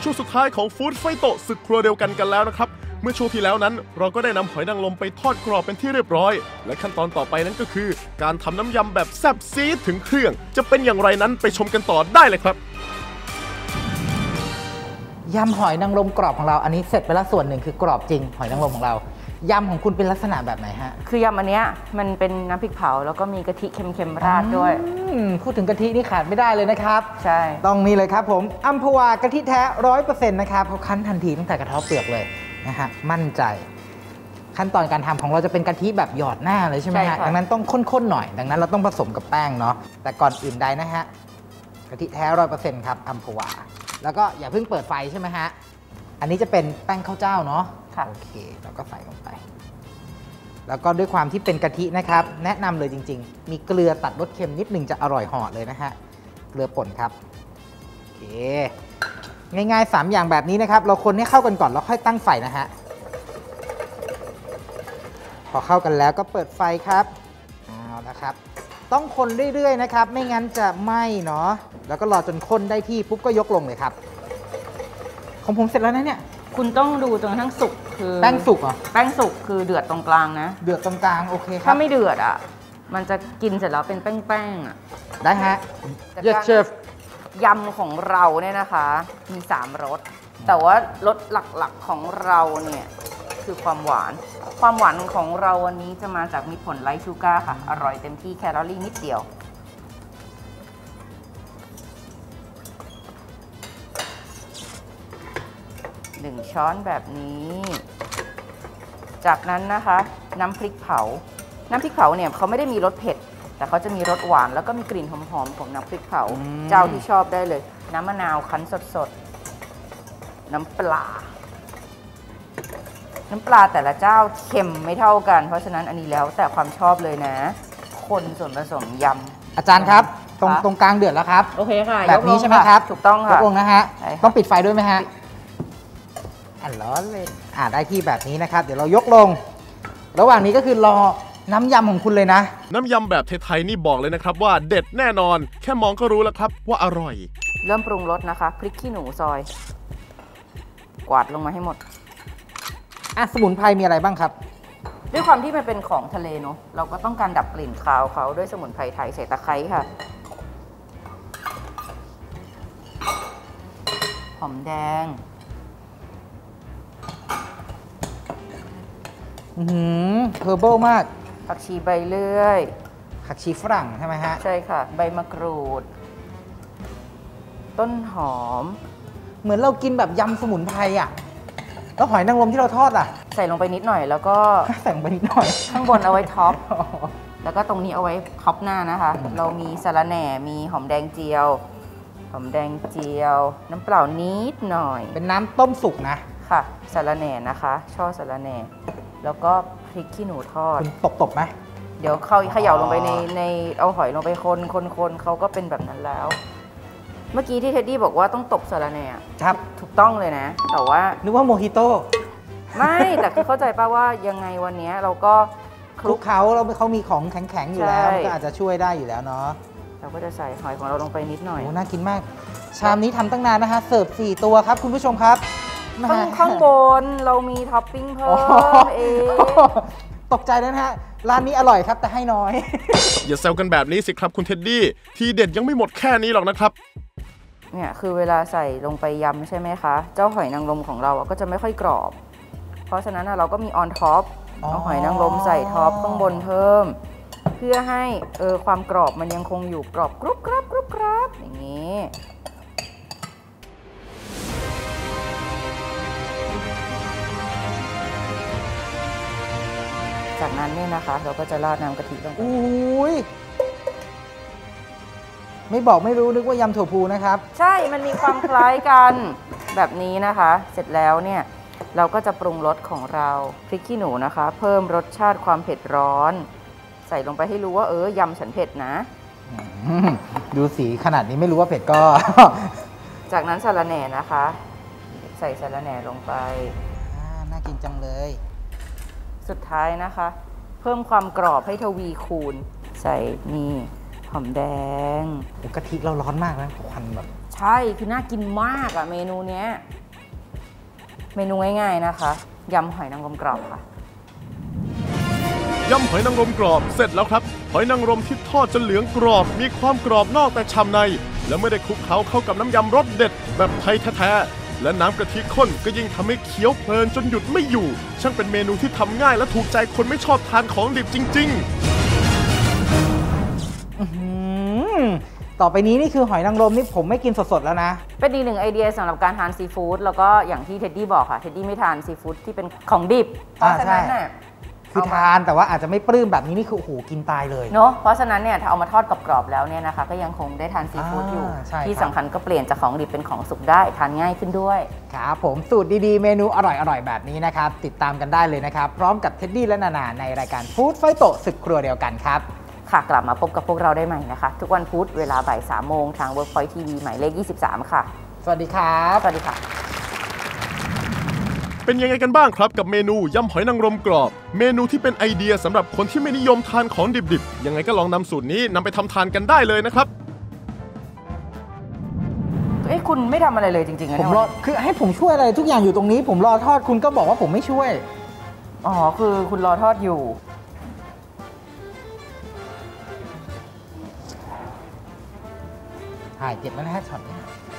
ช่วงสุดท้ายของฟู้ดไฟโตะศึกครัวเดียวกันแล้วนะครับเมื่อช่วงที่แล้วนั้นเราก็ได้นำหอยนางรมไปทอดกรอบเป็นที่เรียบร้อยและขั้นตอนต่อไปนั้นก็คือการทำน้ำยำแบบแซ่บซีดถึงเครื่องจะเป็นอย่างไรนั้นไปชมกันต่อได้เลยครับยำหอยนางรมกรอบของเราอันนี้เสร็จไปแล้วส่วนหนึ่งคือกรอบจริงหอยนางรมของเรายำของคุณเป็นลักษณะแบบไหนฮะคือยำอันเนี้ยมันเป็นน้ำพริกเผาแล้วก็มีกะทิเค็มๆราดด้วยพูดถึงกะทินี่ขาดไม่ได้เลยนะครับใช่ต้องนี่เลยครับผมอัมพวากะทิแท้ 100% นะครับเขาคั้นทันทีตั้งแต่กระเทาะเปลือกเลยนะฮะมั่นใจขั้นตอนการทำของเราจะเป็นกะทิแบบหยอดหน้าเลยใช่ไหมฮะดังนั้นต้องข้นๆหน่อยดังนั้นเราต้องผสมกับแป้งเนาะแต่ก่อนอื่นใดนะฮะกะทิแท้ 100% ครับอัมพวาแล้วก็อย่าเพิ่งเปิดไฟใช่ไหมฮะอันนี้จะเป็นแป้งข้าวเจ้าเนาะโอเคเราก็ใส่ลงไปแล้วก็ด้วยความที่เป็นกะทินะครับแนะนำเลยจริงๆมีเกลือตัดรสเค็มนิดนึงจะอร่อยเหาะเลยนะฮะเกลือป่นครับโอเคง่ายๆ3อย่างแบบนี้นะครับเราคนให้เข้ากันก่อนแล้วค่อยตั้งไฟนะฮะพอเข้ากันแล้วก็เปิดไฟครับเอาละครับต้องคนเรื่อยๆนะครับไม่งั้นจะไหม้เนาะแล้วก็รอจนข้นได้ที่ปุ๊บก็ยกลงเลยครับของผมเสร็จแล้วนะเนี่ยคุณต้องดูจนกระทั่งสุกคือแป้งสุกเหรอแป้งสุกคือเดือดตรงกลางนะเดือดตรงกลางโอเคครับถ้าไม่เดือดอ่ะมันจะกินเสร็จแล้วเป็นแป้งๆอ่ะได้ฮะ Yes Chef ยำของเราเนี่ยนะคะมี3รสแต่ว่ารสหลักๆของเราเนี่ยคือความหวานของเราวันนี้จะมาจากมีผลไลท์ชูการ์ค่ะอร่อยเต็มที่แคลอรี่นิดเดียว1 ช้อนแบบนี้จากนั้นนะคะน้ำพริกเผาเนี่ยเขาไม่ได้มีรสเผ็ดแต่เขาจะมีรสหวานแล้วก็มีกลิ่นหอมๆของน้ำพริกเผาเจ้าที่ชอบได้เลยน้ำมะนาวคั้นสดๆน้ำปลาแต่ละเจ้าเค็มไม่เท่ากันเพราะฉะนั้นอันนี้แล้วแต่ความชอบเลยนะคนส่วนผสมยำอาจารย์ครับตรงกลางเดือดแล้วครับโอเคค่ะแบบนี้ใช่ไหมครับถูกต้องค่ะยกลงนะฮะต้องปิดไฟด้วยไหมฮะร้อนเลยได้ที่แบบนี้นะครับเดี๋ยวเรายกลงระหว่างนี้ก็คือรอน้ำยำของคุณเลยนะน้ำยำแบบไทยๆนี่บอกเลยนะครับว่าเด็ดแน่นอนแค่มองก็รู้แล้วครับว่าอร่อยเริ่มปรุงรสนะคะพริกขี้หนูซอยกวาดลงมาให้หมดสมุนไพรมีอะไรบ้างครับด้วยความที่มันเป็นของทะเลเนาะเราก็ต้องการดับกลิ่นคาวเขาด้วยสมุนไพรไทยใส่ตะไคร้ค่ะหอมแดงเฮอร์เบิลมากผักชีใบเลื่อยผักชีฝรั่งใช่ไหมฮะใช่ค่ะใบมะกรูดต้นหอมเหมือนเรากินแบบยำสมุนไพรอ่ะแล้วหอยนางรมที่เราทอดอ่ะใส่ลงไปนิดหน่อยแล้วก็ใส่ลงไปนิดหน่อยข้างบนเอาไว้ท็อปแล้วก็ตรงนี้เอาไว้ท็อปหน้านะคะเรามีสะระแหน่มีหอมแดงเจียวน้ำเปล่านิดหน่อยเป็นน้ำต้มสุกนะค่ะสะระแหน่นะคะช่อสะระแหน่แล้วก็พริกขี้หนูทอดคุณตบไหมเดี๋ยวเขาเขย่าลงไปในเอาหอยลงไปคนเขาก็เป็นแบบนั้นแล้วเมื่อกี้ที่เท็ดดี้บอกว่าต้องตบสะระแหน่ครับถูกต้องเลยนะแต่ว่านึกว่าโมฮิโต้ไม่แต่คือเข้าใจป่ะว่ายังไงวันนี้เราก็คลุกเขามีของแข็งๆอยู่แล้วก็อาจจะช่วยได้อยู่แล้วเนาะเราก็จะใส่หอยของเราลงไปนิดหน่อยโอ้น่ากินมากชามนี้ทำตั้งนานนะคะเสิร์ฟ4ตัวครับคุณผู้ชมครับข้างบนเรามีท็อปปิ้งเพิ่มเองตกใจนะฮะร้านนี้อร่อยครับแต่ให้น้อยอย่าแซวกันแบบนี้สิครับคุณเท็ดดี้ทีเด็ดยังไม่หมดแค่นี้หรอกนะครับเนี่ยคือเวลาใส่ลงไปยำใช่ไหมคะเจ้าหอยนางรมของเราก็จะไม่ค่อยกรอบเพราะฉะนั้นเราก็มีออนท็อปเอาหอยนางรมใส่ท็อปข้างบนเพิ่มเพื่อให้ความกรอบมันยังคงอยู่กรอบกรุบกรับอย่างนี้จากนั้นเนี่ยนะคะเราก็จะราดน้ำกะทิลงไปอุ้ยไม่บอกไม่รู้นึกว่ายำถั่วพูนะครับใช่มันมีความคล้ายกันแบบนี้นะคะเสร็จแล้วเนี่ยเราก็จะปรุงรสของเราพริกขี้หนูนะคะเพิ่มรสชาติความเผ็ดร้อนใส่ลงไปให้รู้ว่ายำฉันเผ็ดนะดูสีขนาดนี้ไม่รู้ว่าเผ็ดก็จากนั้นสะระแหน่นะคะใส่สะระแหน่ลงไปน่ากินจังเลยสุดท้ายนะคะเพิ่มความกรอบให้ทวีคูณใส่นี่หอมแดงกะทิเราร้อนมากนะควันแบบใช่คือน่ากินมากอะเมนูเนี้ยเมนูง่ายๆนะคะยำหอยนางรมกรอบค่ะยำหอยนางรมกรอบเสร็จแล้วครับหอยนางรมที่ทอดจนเหลืองกรอบมีความกรอบนอกแต่ฉ่ำในและไม่ได้คลุกเคล้าเข้ากับน้ำยำรสเด็ดแบบไทยแท้ๆและน้ำกะทิข้นก็ยิ่งทำให้เคี้ยวเพลินจนหยุดไม่อยู่ช่างเป็นเมนูที่ทำง่ายและถูกใจคนไม่ชอบทานของดิบจริงต่อไปนี้นี่คือหอยนางรมนี่ผมไม่กินสดๆแล้วนะเป็นอีกหนึ่งไอเดียสำหรับการทานซีฟู้ดแล้วก็อย่างที่เท็ดดี้บอกค่ะเท็ดดี้ไม่ทานซีฟู้ดที่เป็นของดิบเพราะฉะนั้นเนี่ยคือทานแต่ว่าอาจจะไม่ปลื้มแบบนี้นี่คือโอ้โหกินตายเลยเนาะเพราะฉะนั้นเนี่ยถ้าเอามาทอดกรอบๆแล้วเนี่ยนะคะก็ยังคงได้ทานซีฟู้ดอยู่ใช่ครับที่สำคัญก็เปลี่ยนจากของดิบเป็นของสุกได้ทานง่ายขึ้นด้วยครับผมสูตรดีๆ เมนูอร่อยๆ แบบนี้นะครับ ติดตามกันได้เลยนะครับ พร้อมกับเท็ดดี้และนานาในรายการฟู้ดไฟโตะศึกครัวเดียวกันครับค่ะกลับมาพบกับพวกเราได้ใหม่นะคะ ทุกวันพุธเวลาบ่าย3 โมงทาง Workpoint TV หมายเลข 23 ค่ะสวัสดีครับสวัสดีค่ะๆ เป็นยังไงกันบ้างครับกับเมนูยำหอยนางรมกรอบเมนูที่เป็นไอเดียสำหรับคนที่ไม่นิยมทานของดิบๆยังไงก็ลองนำสูตรนี้นำไปทำทานกันได้เลยนะครับคุณไม่ทำอะไรเลยจริงๆนะผมเนี่ยรอคือให้ผมช่วยอะไรทุกอย่างอยู่ตรงนี้ ผมรอทอดคุณก็บอกว่าผมไม่ช่วยอ๋อคือคุณรอทอดอยู่ถ่ายเก็บไว้นะฮะช็อตนี้